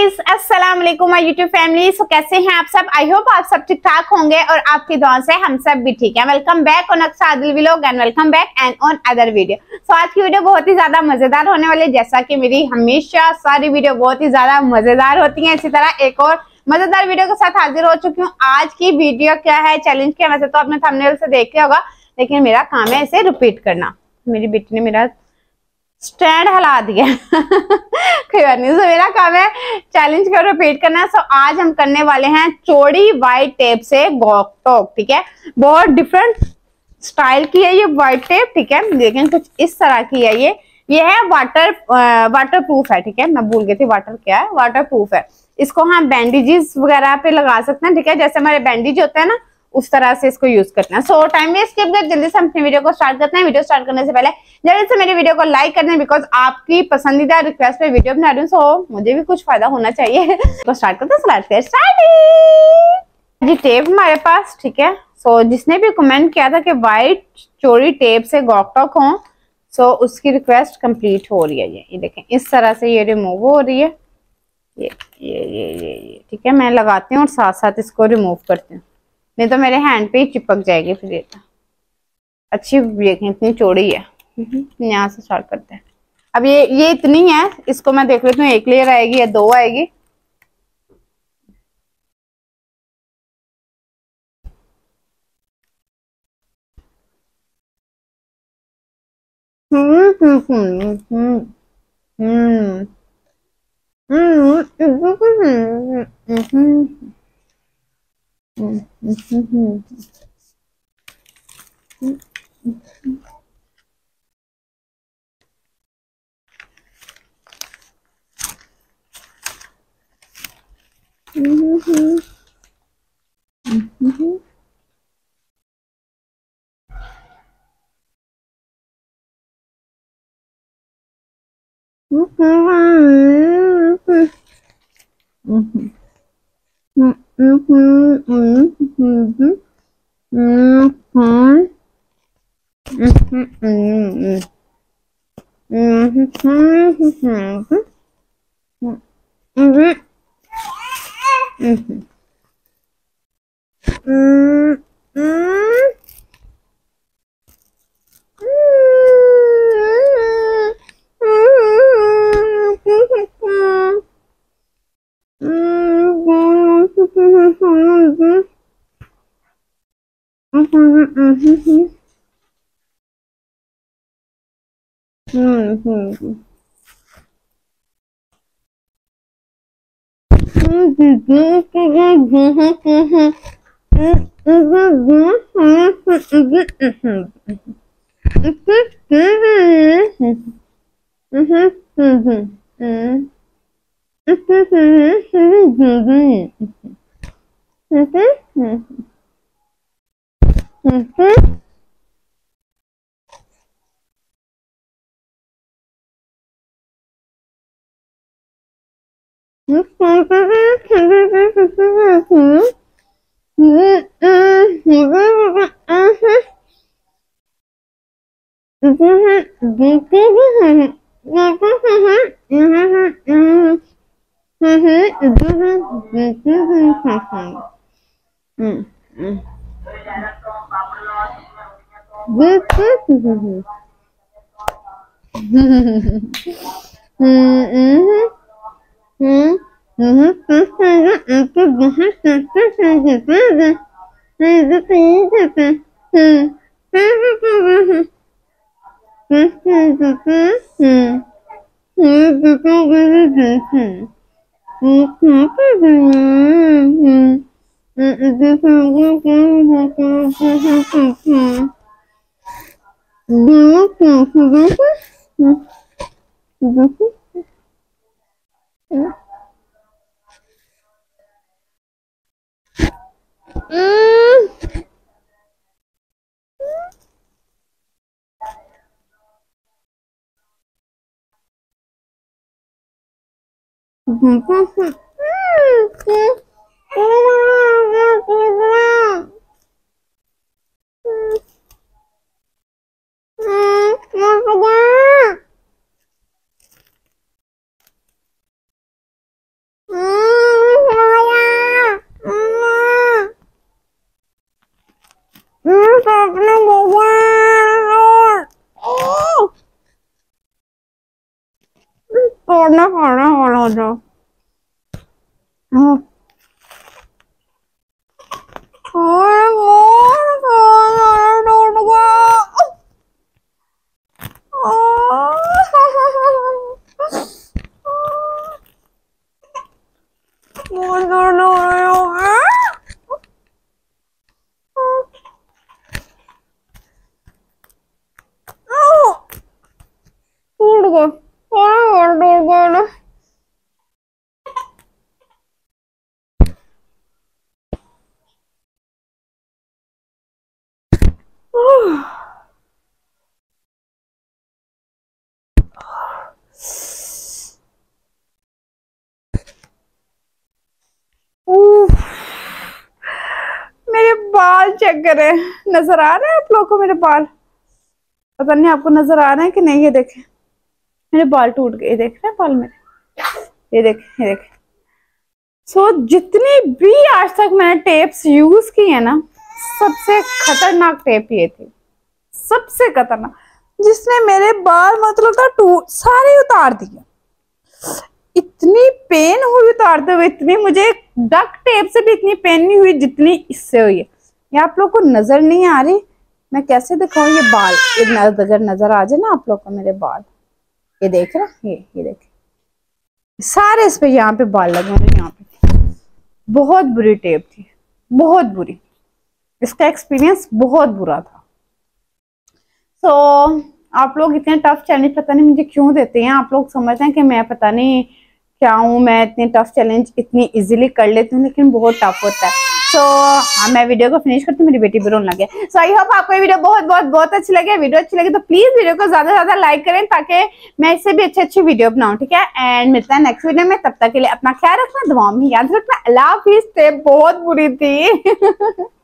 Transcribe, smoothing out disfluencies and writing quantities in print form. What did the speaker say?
Guys, अस्सलाम वालेकुम my YouTube family. सो कैसे हैं आप सब? आई होप आप सब ठीक ठाक होंगे और आपकी दुआ से हम सब भी ठीक हैं। Welcome back on Aqsa Adil vlog and welcome back and on other video. So आज की वीडियो बहुत ही ज्यादा मजेदार होने वाली है। जैसा कि मेरी हमेशा सारी वीडियो बहुत ही ज्यादा मजेदार होती है, इसी तरह एक और मजेदार वीडियो के साथ हाजिर हो चुकी हूँ। आज की वीडियो क्या है, चैलेंज क्या है, वैसे तो आपने थंबनेल से देख लिया होगा, लेकिन मेरा काम है इसे रिपीट करना। मेरी बेटी ने मेरा स्टैंड हिला दिया कोई बात नहीं। मेरा काम है चैलेंज को रिपीट करना। सो आज हम करने वाले हैं चौड़ी वाइट टेप से गॉक टॉक। ठीक है, बहुत डिफरेंट स्टाइल की है ये वाइट टेप। ठीक है, लेकिन कुछ इस तरह की है ये है वाटर प्रूफ है। ठीक है, मैं भूल गई थी वाटर क्या है, वाटर प्रूफ है। इसको हम बैंडेजेस वगैरह पे लगा सकते हैं। ठीक है, जैसे हमारे बैंडेज होते हैं ना, उस तरह से इसको यूज करना है। सो टाइम वेस्ट किए बगैर जल्दी से हम अपनी वीडियो को स्टार्ट करते हैं। वीडियो स्टार्ट करने से पहले जल्दी से मेरी वीडियो को लाइक करना है, बिकॉज आपकी पसंदीदा रिक्वेस्ट पे वीडियो बना रही हूँ। सो मुझे भी कुछ फायदा होना चाहिए तो स्टार्ट करते हैं। स्टार्ट जी टेप हमारे पास। ठीक है, सो जिसने भी कमेंट किया था कि वाइट चोरी टेप से गॉक टॉक हो, सो उसकी रिक्वेस्ट कंप्लीट हो रही है। ये देखें, इस तरह से ये रिमूव हो रही है। ये ठीक है, मैं लगाती हूँ और साथ साथ इसको रिमूव करती हूँ, नहीं तो मेरे हैंड पे ही चिपक जाएगी फिर। ये तो अच्छी देखें, इतनी चौड़ी है। यहाँ से स्टार्ट करते हैं। अब ये इतनी है, इसको मैं देख लेती हूँ एक लेयर आएगी या दो आएगी। वाला हो जाओ। मेरे बाल चेक करें, नजर आ रहा है आप लोगों को मेरे बाल? पता नहीं आपको नजर आ रहे हैं कि नहीं। ये देखें मेरे बाल टूट गए, देख रहे हैं बाल मेरे, ये देखें, ये देखें। सो जितनी भी आज तक मैंने टेप्स यूज की है ना, सबसे खतरनाक टेप ये थी, सबसे खतरनाक, जिसने मेरे बाल मतलब का टूट सारे उतार दिए। इतनी पेन हुई उतारते हुए, इतनी मुझे डक टेप से भी इतनी पेन नहीं हुई जितनी इससे हुई है। ये आप लोग को नजर नहीं आ रही, मैं कैसे दिखाऊं ये बाल? अगर नजर आ जाए ना आप लोग को मेरे बाल, ये देख रहे, ये देख सारे इस पे, यहाँ पे बाल लगे हैं, यहाँ पे। बहुत बुरी टेप थी, बहुत बुरी। इसका एक्सपीरियंस बहुत बुरा था। सो आप लोग इतने टफ चैलेंज पता नहीं मुझे क्यों देते हैं। आप लोग समझते हैं कि मैं पता नहीं क्या हूँ, मैं इतने टफ चैलेंज इतनी इजीली कर लेती हूँ, लेकिन बहुत टफ होता है। सो मैं वीडियो को फिनिश करती हूँ, मेरी बेटी भी रोने लगे। सो आई होप आपको ये वीडियो बहुत बहुत बहुत अच्छी लगे। वीडियो अच्छी लगी तो प्लीज वीडियो को ज्यादा से ज्यादा लाइक करें, ताकि मैं इससे भी अच्छी वीडियो बनाऊं, ठीक है। एंड मिलता है नेक्स्ट वीडियो में, तब तक के लिए अपना ख्याल रखना, दुआओं में याद रखना। अल्लाह हाफिज़। बहुत बुरी थी।